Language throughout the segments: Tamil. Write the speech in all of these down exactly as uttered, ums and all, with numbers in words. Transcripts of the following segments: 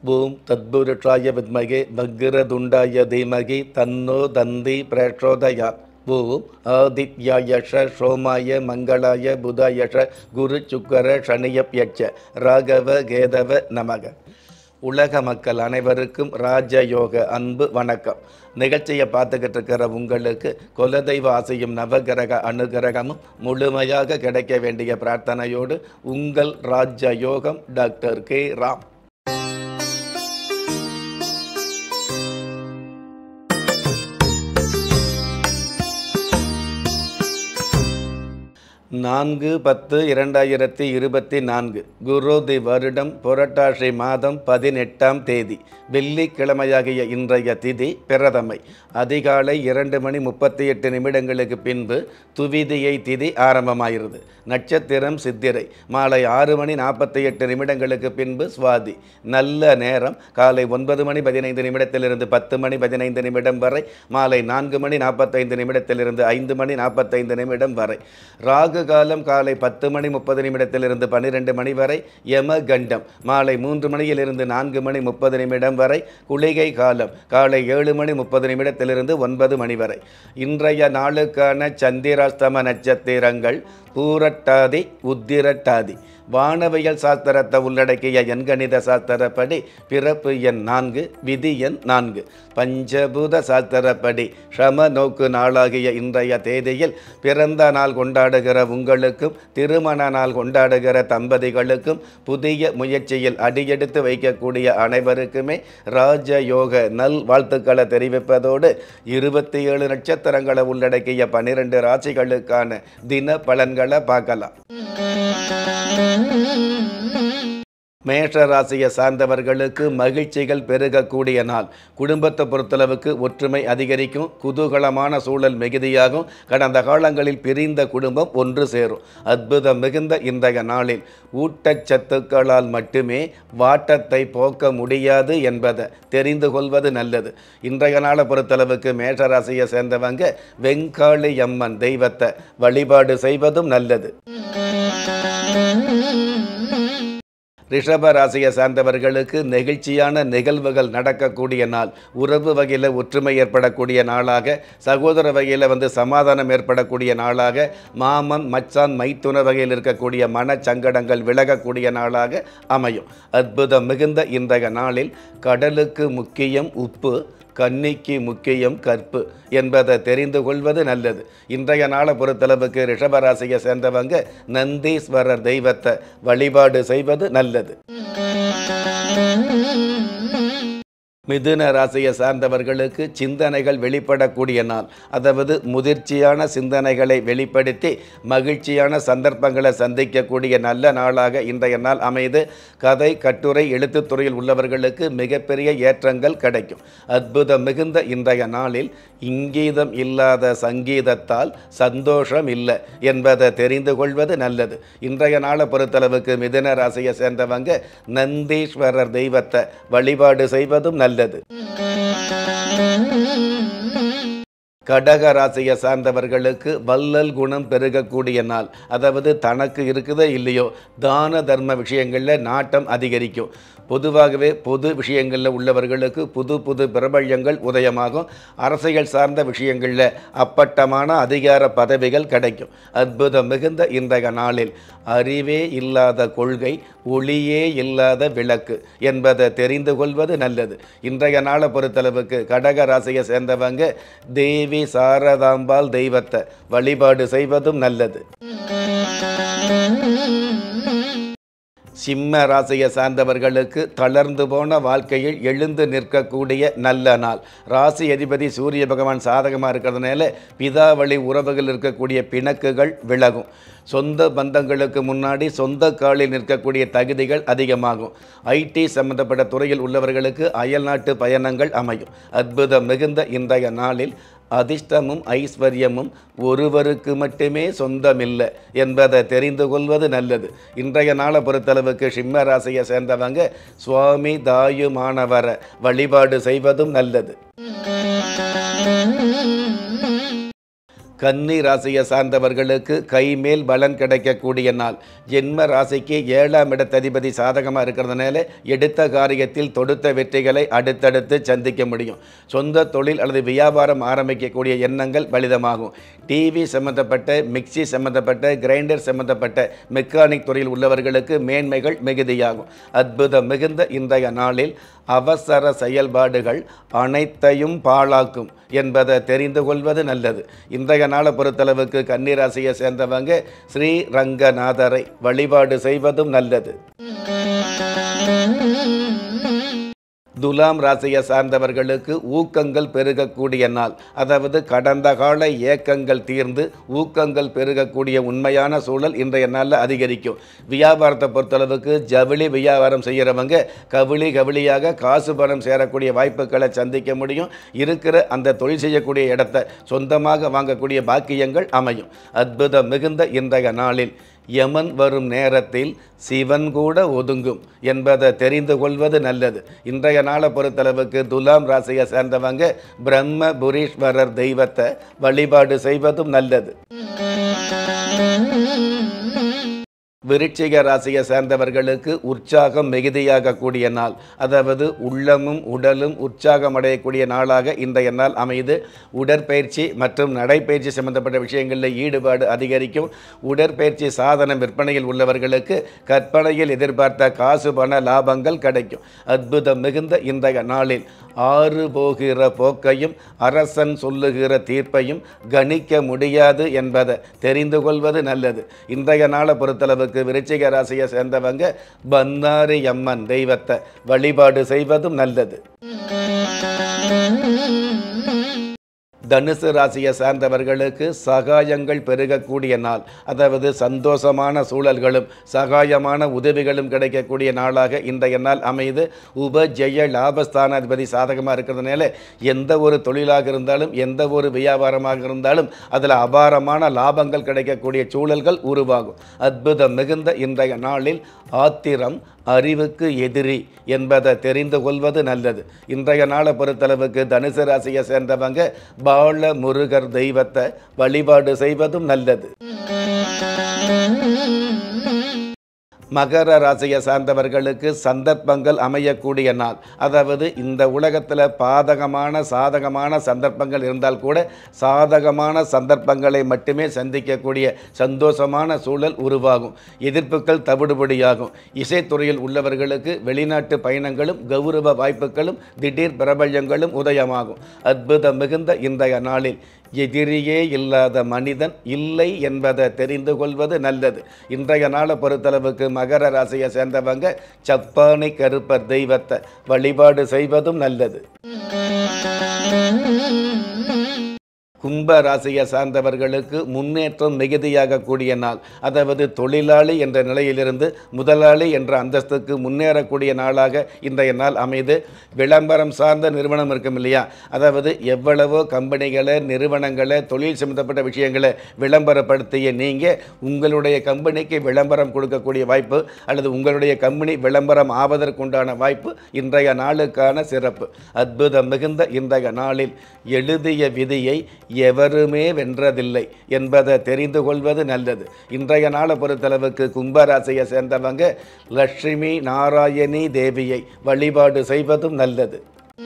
ஓம் தத்புருஷாய வித்மகே வக்ரதுண்டாய தீமகி தன்னோ தந்தி பிரச்சோதயாத். ஓம் ஆதித்யாயஷ சோமாய மங்களாய புதாயஷ குரு சுக்கர சனியப்யட்ச ராகவ கேதவ நமக. உலக மக்கள் அனைவருக்கும் ராஜயோக அன்பு வணக்கம். நிகழ்ச்சியை பார்த்துக்கிட்டு இருக்கிற உங்களுக்கு குலதெய்வ ஆசையும் நவகிரக அனுகிரகமும் முழுமையாக கிடைக்க வேண்டிய பிரார்த்தனையோடு உங்கள் ராஜயோகம் டாக்டர் கே ராம். நான்கு பத்து இரண்டாயிரத்தி இருபத்தி நான்கு குரோதி வருடம் புரட்டாசி மாதம் பதினெட்டாம் தேதி வெள்ளிக்கிழமையாகிய இன்றைய திதி பிரதமை. அதிகாலை இரண்டு மணி முப்பத்தி எட்டு நிமிடங்களுக்கு பின்பு துவிதியை திதி ஆரம்பமாகிறது. நட்சத்திரம் சித்திரை. மாலை ஆறு மணி நாற்பத்தி எட்டு நிமிடங்களுக்கு பின்பு சுவாதி. நல்ல நேரம் காலை ஒன்பது மணி பதினைந்து நிமிடத்திலிருந்து பத்து மணி பதினைந்து நிமிடம் வரை. மாலை நான்கு மணி நாற்பத்தைந்து நிமிடத்திலிருந்து ஐந்து மணி நாற்பத்தைந்து நிமிடம் வரை. ராகு காலம் காலை பத்து மணி முப்பது நிமிடத்திலிருந்து பன்னிரெண்டு மணி வரை. யம கண்டம் மாலை மூன்று மணியிலிருந்து நான்கு மணி முப்பது நிமிடம் வரை. குளிகை காலம் காலை ஏழு மணி முப்பது நிமிடத்திலிருந்து ஒன்பது மணி வரை. இன்றைய நாளுக்கான சந்திராஸ்தம நட்சத்திரங்கள் பூரட்டாதி உத்திரட்டாதி. வானவியல் சாஸ்திரத்தை உள்ளடக்கிய எண்கணித சாஸ்திரப்படி பிறப்பு எண் நான்கு, விதி எண் நான்கு. பஞ்சபூத சாஸ்திரப்படி சம நோக்கு நாளாகிய இன்றைய தேதியில் பிறந்த நாள் கொண்டாடுகிற உங்களுக்கும் திருமண நாள் கொண்டாடுகிற தம்பதிகளுக்கும் புதிய முயற்சியில் அடியெடுத்து வைக்கக்கூடிய அனைவருக்குமே ராஜயோக நல் வாழ்த்துக்களை தெரிவிப்பதோடு இருபத்தி ஏழு நட்சத்திரங்களை உள்ளடக்கிய பனிரெண்டு ராசிகளுக்கான தின பலன்களை பார்க்கலாம். மேஷ ராசியை சார்ந்தவர்களுக்கு மகிழ்ச்சிகள் பெருகக்கூடிய நாள். குடும்பத்தை பொறுத்தளவுக்கு ஒற்றுமை அதிகரிக்கும். குதூகலமான சூழல் மிகுதியாகும். கடந்த காலங்களில் பிரிந்த குடும்பம் ஒன்று சேரும். அற்புதம் மிகுந்த இன்றைய நாளில் ஊட்டச்சத்துக்களால் மட்டுமே வாட்டத்தை போக்க முடியாது என்பதை தெரிந்து கொள்வது நல்லது. இன்றைய நாளை பொறுத்தளவுக்கு மேஷ ராசியை சேர்ந்தவங்க வெங்காளி அம்மன் தெய்வத்தை வழிபாடு செய்வதும் நல்லது. ரிஷப ராசியை சார்ந்தவர்களுக்கு நெகிழ்ச்சியான நிகழ்வுகள் நடக்கக்கூடிய நாள். உறவு வகையில் ஒற்றுமை ஏற்படக்கூடிய நாளாக, சகோதர வகையில் வந்து சமாதானம் ஏற்படக்கூடிய நாளாக, மாமன் மச்சான் மைத்துன வகையில் இருக்கக்கூடிய மனச்சங்கடங்கள் விலகக்கூடிய நாளாக அமையும். அற்புதம் மிகுந்த இன்றைய நாளில் கடலுக்கு முக்கியம் உப்பு, கன்னிக்கு முக்கியம் கற்பு என்பதை தெரிந்து கொள்வது நல்லது. இன்றைய நாளை பொறுத்தளவுக்கு ரிஷபராசியை சேர்ந்தவங்க நந்தீஸ்வரர் தெய்வத்தை வழிபாடு செய்வது நல்லது. மிதுன ராசியை சார்ந்தவர்களுக்கு சிந்தனைகள் வெளிப்படக்கூடிய நாள். அதாவது முதிர்ச்சியான சிந்தனைகளை வெளிப்படுத்தி மகிழ்ச்சியான சந்தர்ப்பங்களை சந்திக்கக்கூடிய நல்ல நாளாக இன்றைய நாள் அமைது. கதை கட்டுரை எழுத்துத்துறையில் உள்ளவர்களுக்கு மிகப்பெரிய ஏற்றங்கள் கிடைக்கும். அற்புதம் மிகுந்த இன்றைய நாளில் இங்கீதம் இல்லாத சங்கீதத்தால் சந்தோஷம் இல்லை என்பதை தெரிந்து கொள்வது நல்லது. இன்றைய நாளை பொறுத்தளவுக்கு மிதுன ராசியை சேர்ந்தவங்க நந்தீஸ்வரர் தெய்வத்தை வழிபாடு செய்வதும் நல்லது. கடக ராசியை சார்ந்தவர்களுக்கு வள்ளல் குணம் பெருகக்கூடிய நாள். அதாவது தனக்கு இருக்குதோ இல்லையோ தான தர்ம விஷயங்களில் நாட்டம் அதிகரிக்கும். பொதுவாகவே பொது விஷயங்களில் உள்ளவர்களுக்கு புது புது பிரபல்யங்கள் உதயமாகும். அரசியல் சார்ந்த விஷயங்களில் அப்பட்டமான அதிகார பதவிகள் கிடைக்கும். அற்புதம் மிகுந்த இன்றைய நாளில் அறிவே இல்லாத கொள்கை, ஒளியே இல்லாத விளக்கு என்பதை தெரிந்து கொள்வது நல்லது. இன்றைய நாளை பொறுத்தளவுக்கு கடக ராசியை சேர்ந்தவங்க தேவி சாரதாம்பாள் தெய்வத்தை வழிபாடு செய்வதும் நல்லது. சிம்ம ராசியை சார்ந்தவர்களுக்கு தளர்ந்து போன வாழ்க்கையில் எழுந்து நிற்கக்கூடிய நல்ல நாள். ராசி அதிபதி சூரிய பகவான் சாதகமாக இருக்கிறதுனால பிதாவளி உறவுகள் இருக்கக்கூடிய பிணக்குகள் விலகும். சொந்த பந்தங்களுக்கு முன்னாடி சொந்த காலில் நிற்கக்கூடிய தகுதிகள் அதிகமாகும். ஐடி சம்பந்தப்பட்ட துறையில் உள்ளவர்களுக்கு அயல்நாட்டு பயணங்கள் அமையும். அற்புதம் மிகுந்த இன்றைய நாளில் அதிர்ஷ்டமும் ஐஸ்வர்யமும் ஒருவருக்கு மட்டுமே சொந்தமில்லை என்பதை தெரிந்து கொள்வது நல்லது. இன்றைய நாளை பொறுத்தளவுக்கு சிம்ம ராசியை சேர்ந்தவங்க சுவாமி தாயுமானவரை வழிபாடு செய்வதும் நல்லது. கன்னி ராசியை சார்ந்தவர்களுக்கு கைமேல் பலன் கிடைக்கக்கூடிய நாள். ஜென்ம ராசிக்கு ஏழாம் இடத்ததிபதி சாதகமாக இருக்கிறதுனால எடுத்த காரியத்தில் தொடுத்த வெற்றிகளை அடுத்தடுத்து சந்திக்க முடியும். சொந்த தொழில் அல்லது வியாபாரம் ஆரம்பிக்கக்கூடிய எண்ணங்கள் பலிதமாகும். டிவி சம்பந்தப்பட்ட, மிக்சி சம்பந்தப்பட்ட, கிரைண்டர் சம்பந்தப்பட்ட மெக்கானிக் துறையில் உள்ளவர்களுக்கு மேன்மைகள் மிகுதியாகும். அற்புதம் மிகுந்த இன்றைய நாளில் அவசர செயல்பாடுகள் அனைத்தையும் பாழாக்கும் என்பதை தெரிந்து கொள்வது நல்லது. இன்றைய நாளை பொறுத்தளவுக்கு கன்னிராசியை சேர்ந்தவங்க ஸ்ரீ ரங்கநாதரை வழிபாடு செய்வதும் நல்லது. துலாம் ராசியை சார்ந்தவர்களுக்கு ஊக்கங்கள் பெருகக்கூடிய நாள். அதாவது கடந்த கால ஏக்கங்கள் தீர்ந்து ஊக்கங்கள் பெருகக்கூடிய உண்மையான சூழல் இன்றைய நாளில் அதிகரிக்கும். வியாபாரத்தை பொறுத்தளவுக்கு ஜவுளி வியாபாரம் செய்கிறவங்க கவிழி கவிழியாக காசு பணம் சேரக்கூடிய வாய்ப்புகளை சந்திக்க முடியும். இருக்கிற அந்த தொழில் செய்யக்கூடிய இடத்தை சொந்தமாக வாங்கக்கூடிய பாக்கியங்கள் அமையும். அற்புதம் மிகுந்த இன்றைய நாளில் யமன் வரும் நேரத்தில் சிவன் கூட ஒதுங்கும் என்பதை தெரிந்து கொள்வது நல்லது. இன்றைய நாளை பொறுத்தளவுக்கு துலாம் ராசியை சேர்ந்தவங்க பிரம்ம புரீஸ்வரர் தெய்வத்தை வழிபாடு செய்வதும் நல்லது. விருச்சிக ராசியை சேர்ந்தவர்களுக்கு உற்சாகம் மிகுதியாக கூடிய நாள். அதாவது உள்ளமும் உடலும் உற்சாகம் அடையக்கூடிய நாளாக இன்றைய நாள் அமைது. உடற்பயிற்சி மற்றும் நடைப்பயிற்சி சம்பந்தப்பட்ட விஷயங்களில் ஈடுபாடு அதிகரிக்கும். உடற்பயிற்சி சாதனம் விற்பனையில் உள்ளவர்களுக்கு கற்பனையில் எதிர்பார்த்த காசு பண லாபங்கள் கிடைக்கும். அற்புதம் மிகுந்த இன்றைய நாளில் ஆறு போகிற போக்கையும் அரசன் சொல்லுகிற தீர்ப்பையும் கணிக்க முடியாது என்பதை தெரிந்து கொள்வது நல்லது. இன்றைய நாளை பொறுத்தளவுக்கு விருச்சிக ராசியை சேர்ந்தவங்க பந்தாரி அம்மன் தெய்வத்தை வழிபாடு செய்வதும் நல்லது. தனுசு ராசியை சார்ந்தவர்களுக்கு சகாயங்கள் பெருகக்கூடிய நாள். அதாவது சந்தோஷமான சூழல்களும் சகாயமான உதவிகளும் கிடைக்கக்கூடிய நாளாக இன்றைய நாள் அமைது. உப ஜெய லாபஸ்தானாதிபதி சாதகமாக இருக்கிறதுனால எந்த ஒரு தொழிலாக இருந்தாலும் எந்த ஒரு வியாபாரமாக இருந்தாலும் அதில் அபாரமான லாபங்கள் கிடைக்கக்கூடிய சூழல்கள் உருவாகும். அற்புதம் மிகுந்த இன்றைய நாளில் ஆத்திரம் அறிவுக்கு எதிரி என்பதை தெரிந்து கொள்வது நல்லது. இன்றைய நாளை பொறுத்தளவுக்கு தனுசு ராசியை சேர்ந்தவங்க பால முருகர் தெய்வத்தை வழிபாடு செய்வதும் நல்லது. மகர ராசியை சார்ந்தவர்களுக்கு சந்தர்ப்பங்கள் அமையக்கூடிய நாள். அதாவது இந்த உலகத்தில் பாதகமான சாதகமான சந்தர்ப்பங்கள் இருந்தால் கூட சாதகமான சந்தர்ப்பங்களை மட்டுமே சந்திக்கக்கூடிய சந்தோஷமான சூழல் உருவாகும். எதிர்ப்புகள் தவிடுபடியாகும். இசைத்துறையில் உள்ளவர்களுக்கு வெளிநாட்டு பயணங்களும் கௌரவ வாய்ப்புகளும் திடீர் பிரபல்யங்களும் உதயமாகும். அற்புதம் மிகுந்த இன்றைய நாளில் எதிரியே இல்லாத மனிதன் இல்லை என்பதை தெரிந்து கொள்வது நல்லது. இன்றைய நாளை பொறுத்தளவுக்கு மகர ராசியை சேர்ந்தவங்க சப்பானி கருப்பர் தெய்வத்தை வழிபாடு செய்வதும் நல்லது. கும்ப ராசியை சார்ந்தவர்களுக்கு முன்னேற்றம் மிகுதியாக கூடிய நாள். அதாவது தொழிலாளி என்ற நிலையிலிருந்து முதலாளி என்ற அந்தஸ்துக்கு முன்னேறக்கூடிய நாளாக இன்றைய நாள் அமைது. விளம்பரம் சார்ந்த நிறுவனம் இருக்கும் இல்லையா, அதாவது எவ்வளவோ கம்பெனிகளை நிறுவனங்களை தொழில் சம்பந்தப்பட்ட விஷயங்களை விளம்பரப்படுத்திய நீங்கள் உங்களுடைய கம்பெனிக்கு விளம்பரம் கொடுக்கக்கூடிய வாய்ப்பு அல்லது உங்களுடைய கம்பெனி விளம்பரம் ஆவதற்குண்டான வாய்ப்பு இன்றைய நாளுக்கான சிறப்பு. அற்புதம் மிகுந்த இன்றைய நாளில் எழுதிய விதியை எவருமே வென்றதில்லை என்பதை தெரிந்து கொள்வது நல்லது. இன்றைய நாளை பொறுத்தளவுக்கு கும்பராசியை சேர்ந்தவங்க லட்சுமி நாராயணி தேவியை வழிபாடு செய்வதும் நல்லது.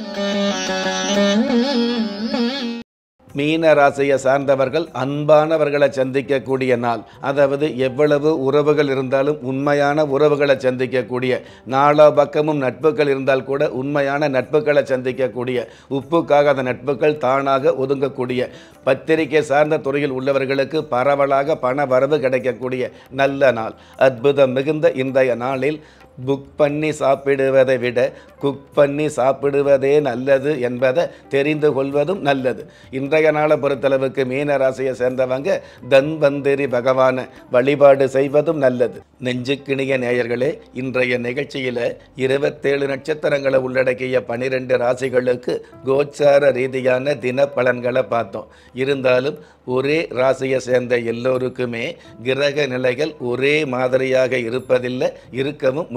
மீன ராசியை சார்ந்தவர்கள் அன்பானவர்களை சந்திக்கக்கூடிய நாள். அதாவது எவ்வளவு உறவுகள் இருந்தாலும் உண்மையான உறவுகளை சந்திக்கக்கூடிய, நாலா பக்கமும் நட்புகள் இருந்தால் கூட உண்மையான நட்புகளை சந்திக்கக்கூடிய, உப்புக்காகாத நட்புகள் தானாக ஒதுங்கக்கூடிய, பத்திரிகை சார்ந்த துறையில் உள்ளவர்களுக்கு பரவலாக பண வரவு கிடைக்கக்கூடிய நல்ல நாள். அற்புதம் மிகுந்த இன்றைய நாளில் புக் பண்ணி சாப்பிடுவதை விட குக் பண்ணி சாப்பிடுவதே நல்லது என்பதை தெரிந்து கொள்வதும் நல்லது. இன்றைய நாளை பொறுத்தளவுக்கு மீன ராசியை சேர்ந்தவங்க தன்வந்திரி பகவானை வழிபாடு செய்வதும் நல்லது. நெஞ்சுக்கிணிய நேயர்களே, இன்றைய நிகழ்ச்சியில் இருபத்தேழு நட்சத்திரங்களை உள்ளடக்கிய பனிரெண்டு ராசிகளுக்கு கோச்சார ரீதியான தின பலன்களை பார்த்தோம். இருந்தாலும் ஒரே ராசியை சேர்ந்த எல்லோருக்குமே கிரக நிலைகள் ஒரே மாதிரியாக இருப்பதில்லை, இருக்கவும்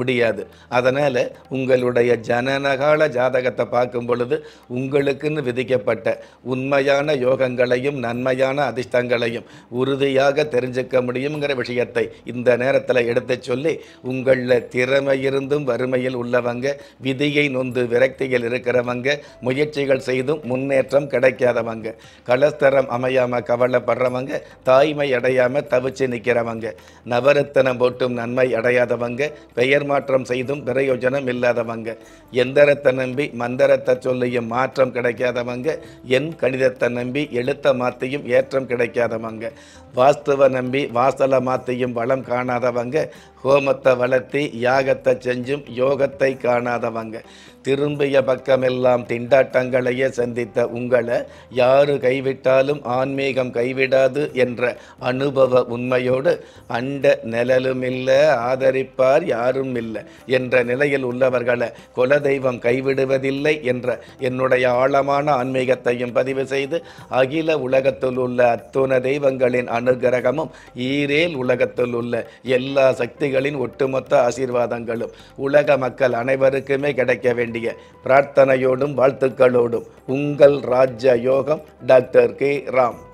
முடியாது. அதனால் உங்களுடைய ஜனனகால ஜாதகத்தை பார்க்கும் பொழுது உங்களுக்குன்னு விதிக்கப்பட்ட உண்மையான யோகங்களையும் நன்மையான அதிர்ஷ்டங்களையும் உறுதியாக தெரிஞ்சுக்க முடியுங்கிற விஷயத்தை இந்த நேரத்தில் எடுத்து சொல்லி, உங்களில் திறமை இருந்தும் வறுமையில் உள்ளவங்க, விதியை நொந்து விரக்தியில் இருக்கிறவங்க, முயற்சிகள் செய்தும் முன்னேற்றம் கிடைக்காதவங்க, கலஸ்தரம் அமையாமல் கவலைப்படுறவங்க, தாய்மை அடையாமல் தவிச்சு நிற்கிறவங்க, நவரத்தனம் போட்டும் நன்மை அடையாதவங்க, பெயர் மாற்றம் செய்தும் பிரயோஜனம் இல்லாதவங்க, எந்திரத்தை நம்பி மந்திரத்தை சொல்லியும் மாற்றம் கிடைக்காதவங்க, என் கணிதத்தை நம்பி எழுத்த மாற்றியும் ஏற்றம் கிடைக்காதவங்க, வாஸ்துவை நம்பி வாசலை மாற்றியும் வளம் காணாதவங்க, ஹோமத்தை வளர்த்தி யாகத்தை செஞ்சும் யோகத்தை காணாதவங்க, திரும்பிய பக்கமெல்லாம் திண்டாட்டங்களையே சந்தித்த உங்களை யாரு கைவிட்டாலும் ஆன்மீகம் கைவிடாது என்ற அனுபவ உண்மையோடு அண்ட நிழலும் இல்லை, ஆதரிப்பார் யாரும் இல்லை என்ற நிலையில் உள்ளவர்களை குலதெய்வம் கைவிடுவதில்லை என்ற என்னுடைய ஆழமான ஆன்மீகத்தையும் பதிவு செய்து, அகில உலகத்தில் உள்ள அத்துண தெய்வங்களின் அனுகிரகமும் ஈரேல் உலகத்தில் உள்ள எல்லா சக்திகளின் ஒட்டுமொத்த ஆசீர்வாதங்களும் உலக மக்கள் அனைவருக்குமே கிடைக்க வேண்டிய பிரார்த்தனையோடும் வாழ்த்துக்களோடும் உங்கள் ராஜ்ய யோகம் டாக்டர் கே ராம்.